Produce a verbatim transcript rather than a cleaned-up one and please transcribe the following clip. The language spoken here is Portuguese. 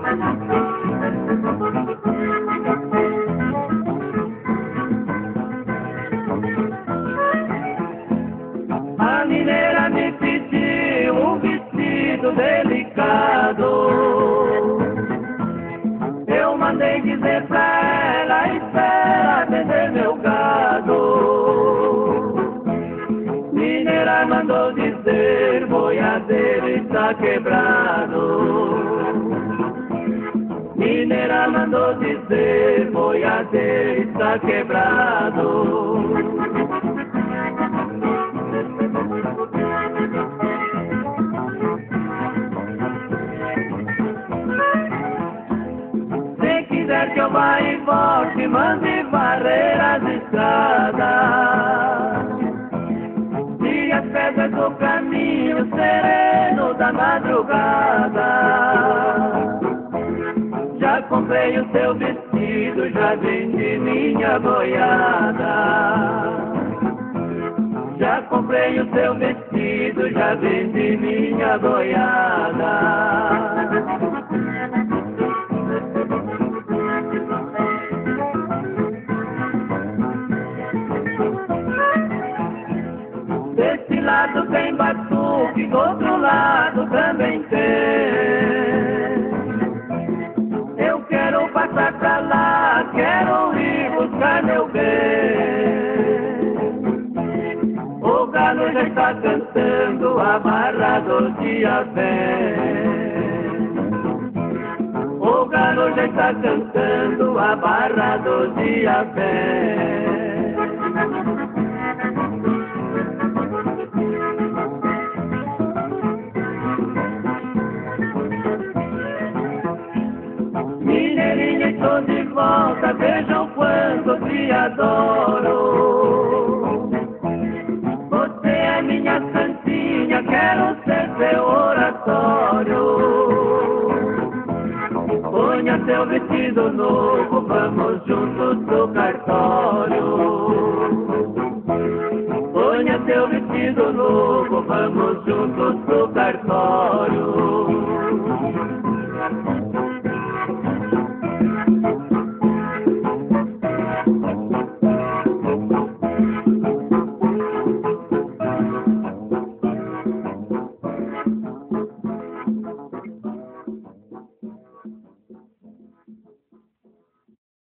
A mineira me pediu um vestido delicado. Eu mandei dizer pra ela, espera vender meu gado. Mineira mandou dizer, boiadeiro está quebrado. Mineira mandou dizer, boiadeiro está quebrado. Se quiser que eu vá e volte, mande varrer as estradas e as pedras do caminho sereno da madrugada. Já comprei o seu vestido, já vendi minha boiada. Já comprei o seu vestido, já vendi minha boiada. Desse lado tem batuque, do outro lado também tem. Eu quero passar pra lá, quero ir buscar meu bem. O galo já está cantando, amarrado de vem. O galo já está cantando, amarrado de vem. Mineirinha, estou de volta, vejam quanto te adoro. Você é minha santinha, quero ser seu oratório. Ponha seu vestido novo, vamos juntos pro cartório. Ponha seu vestido novo, vamos juntos pro cartório.